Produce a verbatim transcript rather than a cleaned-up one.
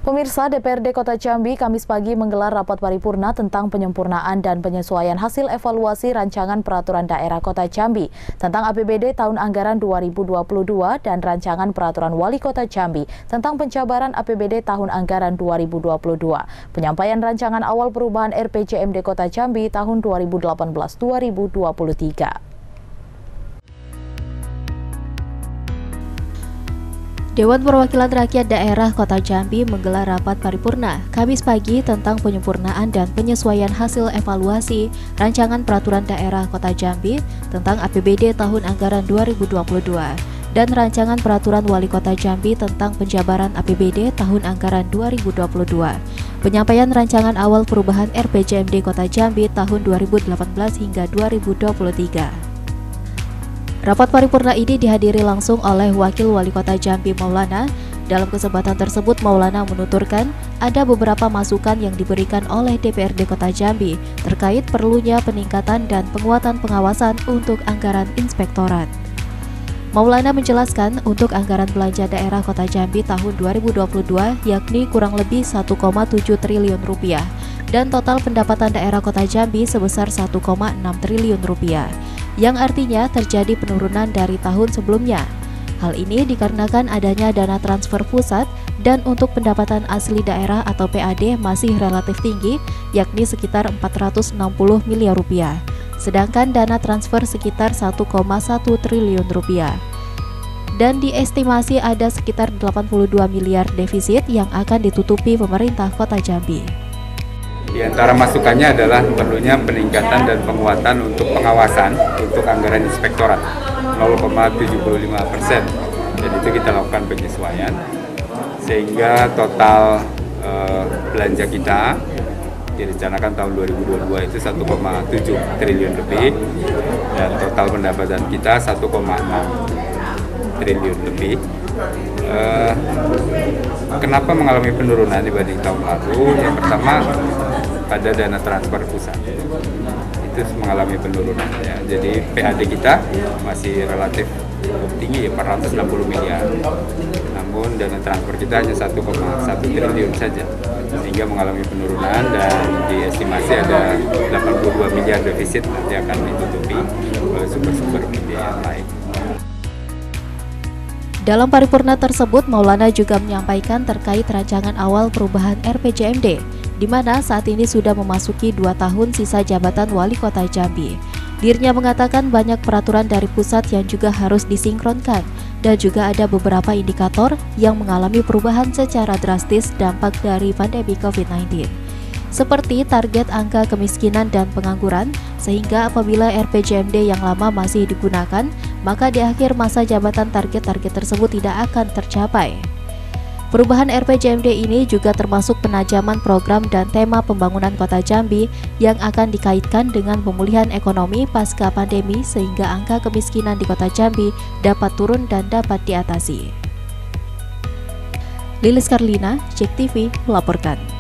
Pemirsa, D P R D Kota Jambi Kamis pagi menggelar rapat paripurna tentang penyempurnaan dan penyesuaian hasil evaluasi rancangan peraturan daerah Kota Jambi tentang A P B D tahun anggaran dua ribu dua puluh dua dan rancangan peraturan Wali Kota Jambi tentang penjabaran A P B D tahun anggaran dua ribu dua puluh dua. Penyampaian rancangan awal perubahan R P J M D Kota Jambi tahun dua ribu delapan belas sampai dua ribu dua puluh tiga. Dewan Perwakilan Rakyat Daerah Kota Jambi menggelar rapat paripurna Kamis pagi tentang penyempurnaan dan penyesuaian hasil evaluasi rancangan peraturan daerah Kota Jambi tentang A P B D tahun anggaran dua ribu dua puluh dua dan rancangan peraturan Wali Kota Jambi tentang penjabaran A P B D tahun anggaran dua ribu dua puluh dua. Penyampaian rancangan awal perubahan R P J M D Kota Jambi tahun dua ribu delapan belas hingga dua ribu dua puluh tiga. Rapat paripurna ini dihadiri langsung oleh Wakil Wali Kota Jambi Maulana. Dalam kesempatan tersebut, Maulana menuturkan ada beberapa masukan yang diberikan oleh D P R D Kota Jambi terkait perlunya peningkatan dan penguatan pengawasan untuk anggaran inspektorat. Maulana menjelaskan untuk anggaran belanja daerah Kota Jambi tahun dua ribu dua puluh dua yakni kurang lebih satu koma tujuh triliun rupiah dan total pendapatan daerah Kota Jambi sebesar satu koma enam triliun rupiah. Yang artinya terjadi penurunan dari tahun sebelumnya. Hal ini dikarenakan adanya dana transfer pusat dan untuk pendapatan asli daerah atau P A D masih relatif tinggi, yakni sekitar empat ratus enam puluh miliar rupiah, sedangkan dana transfer sekitar satu koma satu triliun rupiah. Dan diestimasi ada sekitar delapan puluh dua miliar defisit yang akan ditutupi pemerintah Kota Jambi. Di antara masukannya adalah perlunya peningkatan dan penguatan untuk pengawasan untuk anggaran inspektorat nol koma tujuh lima persen. Jadi itu kita lakukan penyesuaian sehingga total eh, belanja kita direncanakan tahun dua ribu dua puluh dua itu satu koma tujuh triliun lebih dan total pendapatan kita satu koma enam triliun lebih. Eh, kenapa mengalami penurunan dibanding tahun lalu? Yang pertama pada dana transfer pusat itu mengalami penurunan ya. Jadi P A D kita masih relatif tinggi, empat ratus enam puluh miliar, namun dana transfer kita hanya satu koma satu triliun saja, sehingga mengalami penurunan dan diestimasi ada delapan puluh dua miliar defisit nanti akan ditutupi oleh sumber-sumber pembiayaan lain. Dalam paripurna tersebut, Maulana juga menyampaikan terkait rancangan awal perubahan R P J M D, di mana saat ini sudah memasuki dua tahun sisa jabatan Wali Kota Jambi. Dirinya mengatakan banyak peraturan dari pusat yang juga harus disinkronkan, dan juga ada beberapa indikator yang mengalami perubahan secara drastis dampak dari pandemi COVID sembilan belas. Seperti target angka kemiskinan dan pengangguran, sehingga apabila R P J M D yang lama masih digunakan, maka di akhir masa jabatan target-target tersebut tidak akan tercapai. Perubahan R P J M D ini juga termasuk penajaman program dan tema pembangunan Kota Jambi yang akan dikaitkan dengan pemulihan ekonomi pasca pandemi sehingga angka kemiskinan di Kota Jambi dapat turun dan dapat diatasi. Lilis Karlina, Cek T V melaporkan.